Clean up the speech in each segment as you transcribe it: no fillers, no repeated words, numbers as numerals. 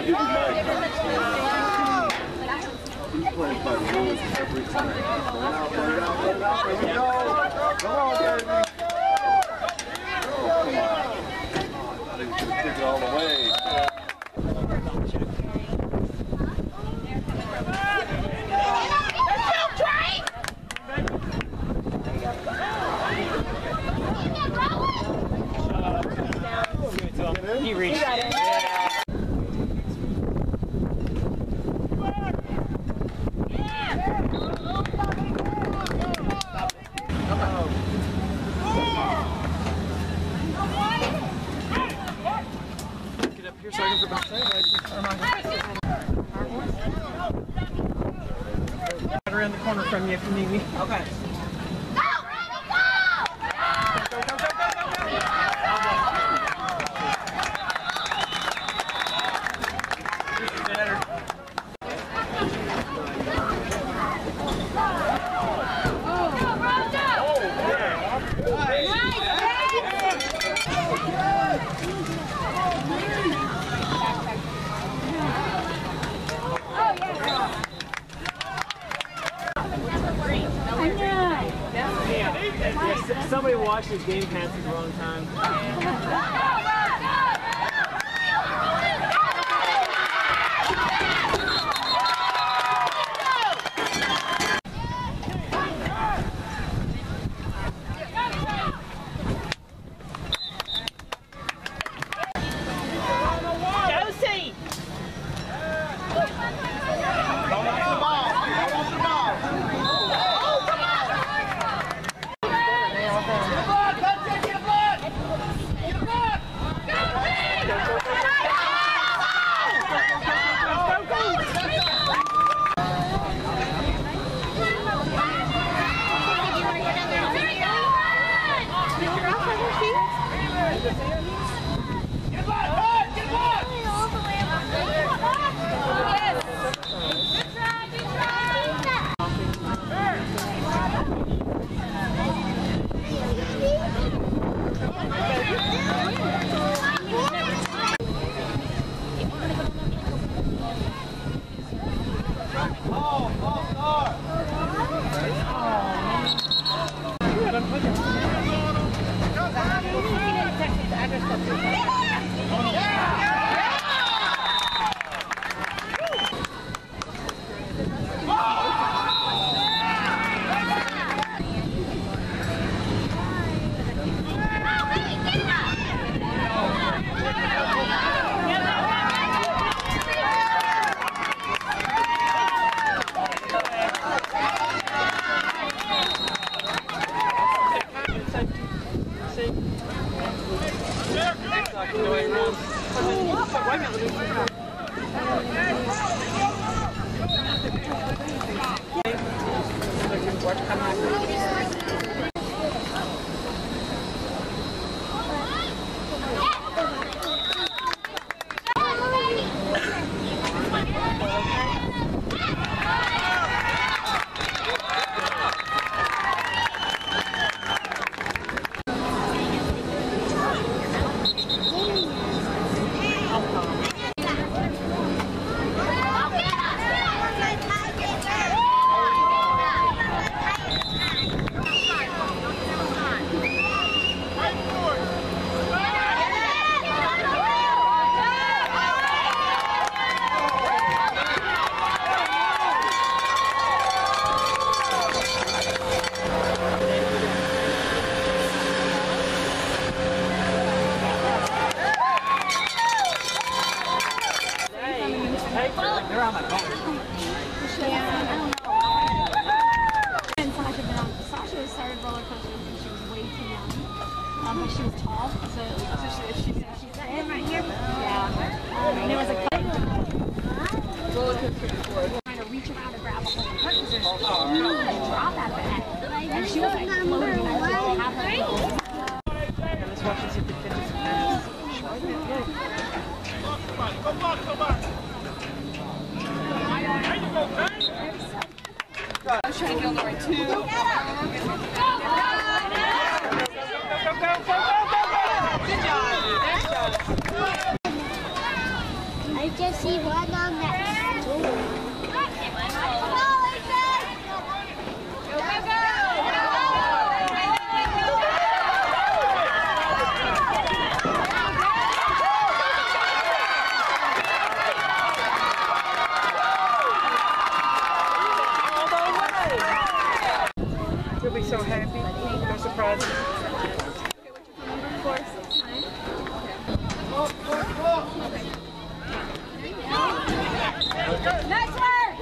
plays by rules every time. Let it out, let it out, let it out. Come on, baby. Oh, come on. I think he's going to kick it all the way. He reached it. Get up here so I can put my right around the corner from you if you need me. Okay. Somebody watched his game pants at the wrong time. They're on my phone. Yeah. And Sasha started roller coasters when she was way too young. But she was tall, so she's right here. Yeah. And it was a roller coaster before. Trying to reach around and grab a hold of her because there's a drop at the end. And she was like floating and I was like, half let's watch this if it finishes. Come back. I was trying to get on the right two. Go! Good job. just see one on that stool. You'll be so happy. No surprise. Next one!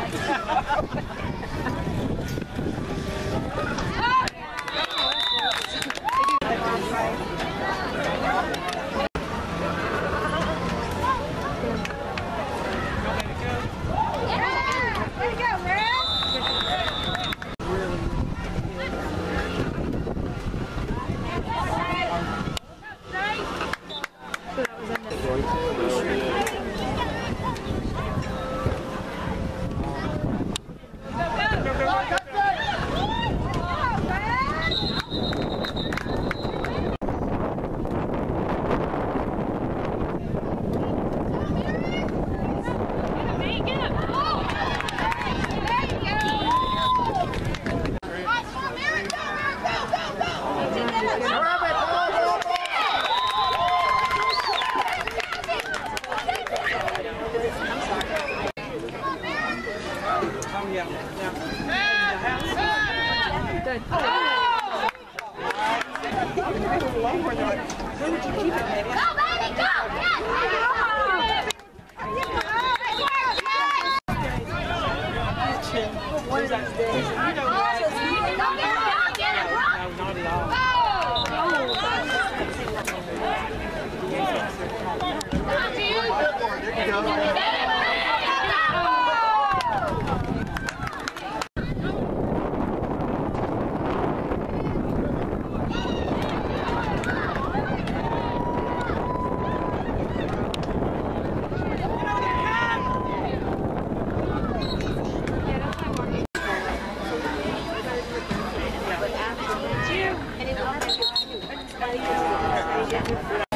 And